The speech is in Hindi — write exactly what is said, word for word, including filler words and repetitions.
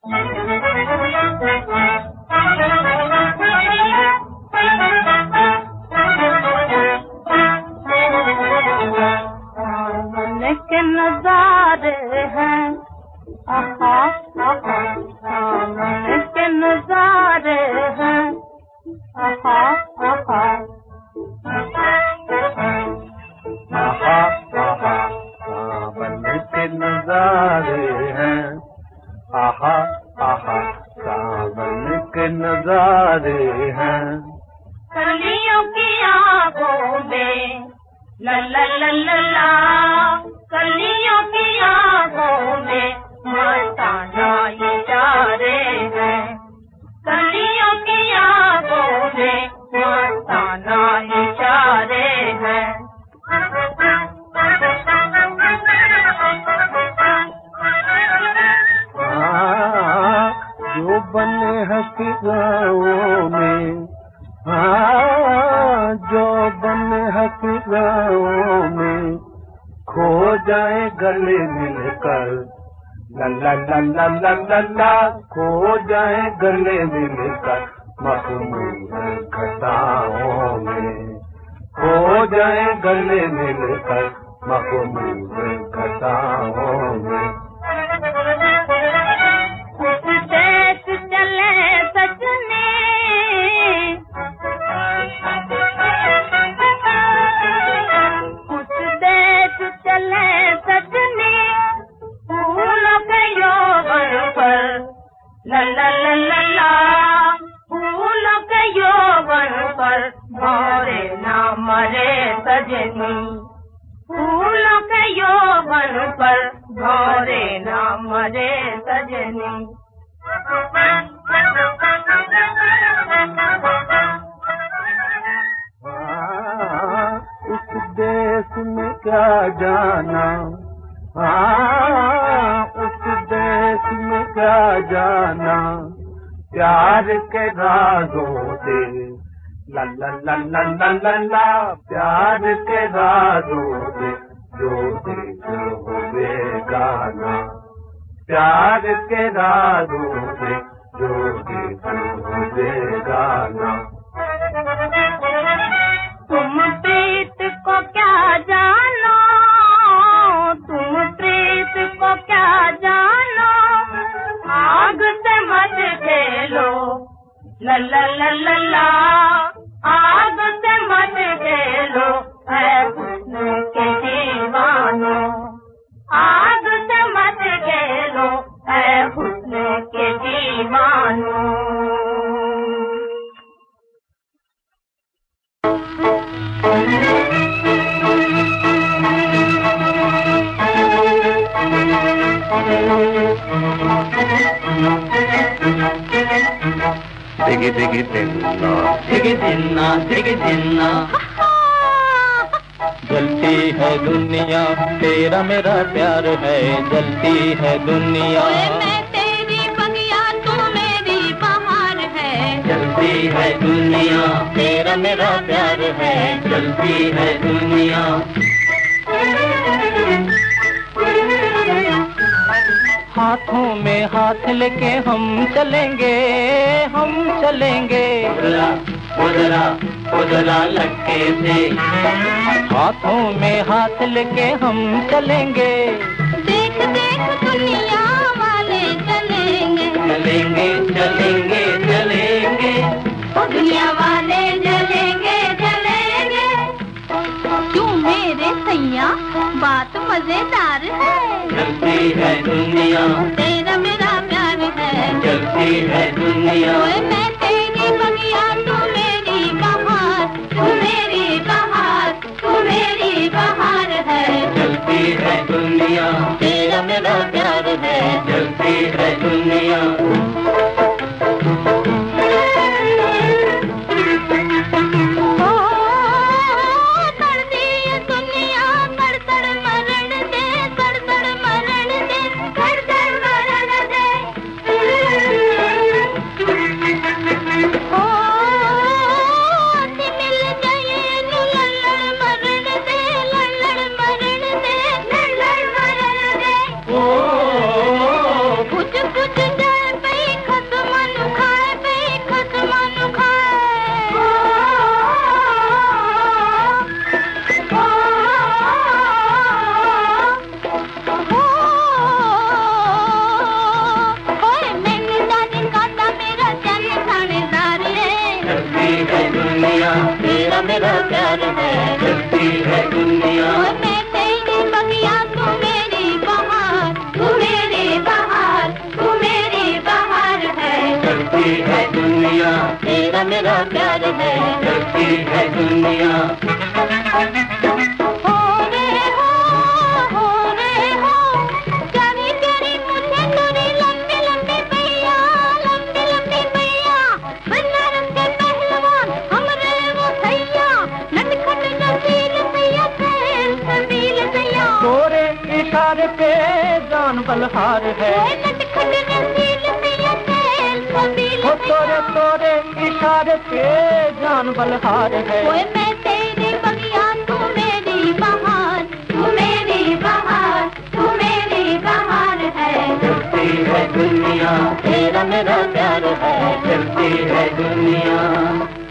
के नजारे हैं आहा आहा सामने के नजारे हैं आहा आहा आहा आहा सामने के नजारे हैं आहा आहा सामने के नजारे हैं कलियों की आंखों में ला ला ला ला ला कलियों की आंखों में मस्ताना इशारे हैं कलियों की आंखों में मस्ताना इशारे हैं जो बने हकीकतों में हाँ जो बने हकीकतों में खो जाए गले मिलकर ला ला ला ला ला ला ला खो जाए गले मिलकर मखमूर घटाओं में खो जाए गले मिलकर मखमूर घटाओं में कुछ देश चले सजने कुछ देश चले सजने फूलों के यौवन पर ला ला ला ला ला फूलों के यौवन पर भौरे ना मरे सजनी फूलों के यौवन पर भौरे ना मरे सजनी इस देश में क्या जाना हाँ उस देश में क्या जाना प्यार के राजों से ला ला ला ला ला ला ला प्यार के राजों से जो देश हो बेगाना प्यार के राजों से जो देश हो बेगाना तुम प्रीत को क्या जानो तुम प्रीत को क्या जानो आग से मत खेलो ला ला ला ला ला आग से मत खेलो है हुस्न के दीवानो आग से मत खेलो है हुस्न के दीवानो दिगी दिगी दिन्ना दिगी दिन्ना दिगी दिन्ना जलती है दुनिया तेरा मेरा प्यार है जलती है दुनिया मैं तेरी बगिया तू मेरी बहार है जलती है दुनिया तेरा मेरा प्यार है जलती है दुनिया हाथों में हाथ लेके हम चलेंगे हम चलेंगे उदरा उदरा उदरा लटके से हाथों में हाथ लेके हम चलेंगे देख देख दुनिया वाले चलेंगे चलेंगे चलेंगे चलेंगे दुनिया वाले चलेंगे चलेंगे क्यों मेरे सैया बात मजेदार है चलती है दुनिया तेरा मेरा प्यार है चलती है दुनिया ओए मैं तेरी बगिया तू मेरी बहार तू मेरी बहार तू मेरी बहार है चलती है दुनिया तेरा मेरा प्यार है चलती है दुनिया कुछ मेरा प्यार है, चलती है दुनिया। मैं तेरी बगिया तू मेरी बहार, तू मेरी बहार, तू मेरी बहार है। चलती है दुनिया, तेरा मेरा प्यार है, चलती है दुनिया। हो रे हो, हो रे हो, प्यारी प्यारी मुझे तेरी लंबी लंबी बैया, लंबी लंबी बैया। बनारस के पहलवान हमरे वो सैया, नटखट नसील सैया, सैल सबील सैया। तोरे इशारे पे जान बलहार है, नटखट नसील सैया, सैल सबील हो सैया। तोरे तोरे इशारे पे जान बलहार है। ओए मैं तेरी बगिया तू मेरी बहार, तू मेरी बहार, तू मेरी बहार है। चलती है दुनिया, तेरा मेरा प्यार है, चलती है दुनिया।